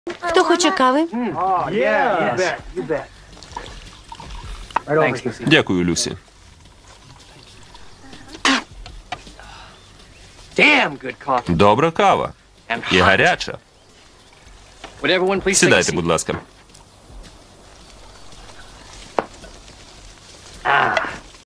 Хто хоче кави? Дякую, Люсі. Добра кава. І гаряча. Сідайте, будь ласка.